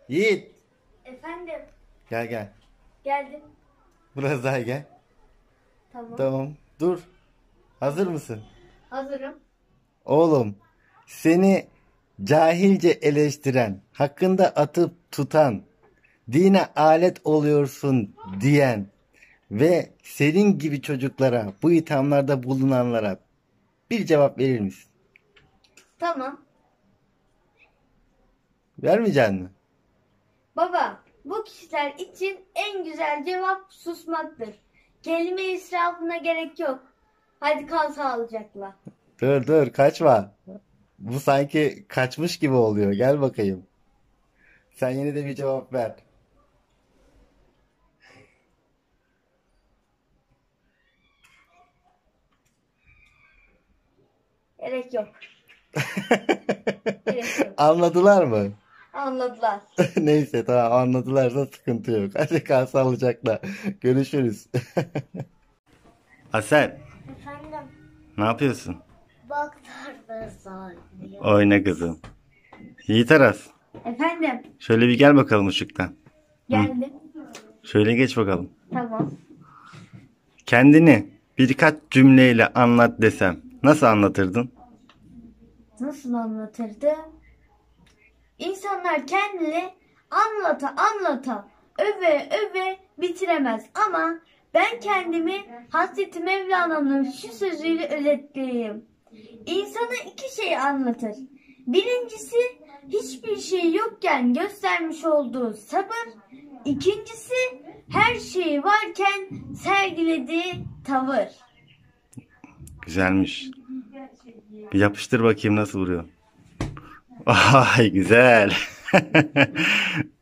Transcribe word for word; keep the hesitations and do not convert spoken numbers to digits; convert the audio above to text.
Yiğit. Efendim, Gel gel. geldim. Biraz daha gel. Tamam. Tamam. Dur. Hazır mısın? Hazırım. Oğlum, seni cahilce eleştiren, hakkında atıp tutan, dine alet oluyorsun diyen ve senin gibi çocuklara, bu ithamlarda bulunanlara bir cevap verir misin? Tamam. Vermeyecek misin? Baba, bu kişiler için en güzel cevap susmaktır. Kelime israfına gerek yok. Hadi kal sağlıcakla. Dur dur kaçma. Bu sanki kaçmış gibi oluyor. Gel bakayım. Sen yine de bir cevap ver. Gerek yok. Gerek yok. Anladılar mı? Anladılar. Neyse tamam anladılarsa sıkıntı yok. Hadi kal sağlıcakla. Görüşürüz. Asel, Efendim, ne yapıyorsun? bak nerede sağlıyor. Oyna kızım. Yiğit Aras, Efendim, şöyle bir gel bakalım ışıktan. geldim. Şöyle geç bakalım. Tamam. Kendini birkaç cümleyle anlat desem nasıl anlatırdın? Nasıl anlatırdı? İnsanlar kendini anlata anlata öve öve bitiremez ama ben kendimi Hazreti Mevlana'nın şu sözüyle özetleyeyim. İnsana iki şey anlatır. Birincisi hiçbir şey yokken göstermiş olduğu sabır. İkincisi her şey varken sergilediği tavır. Güzelmiş. Bir yapıştır bakayım nasıl vuruyor. Ay güzel.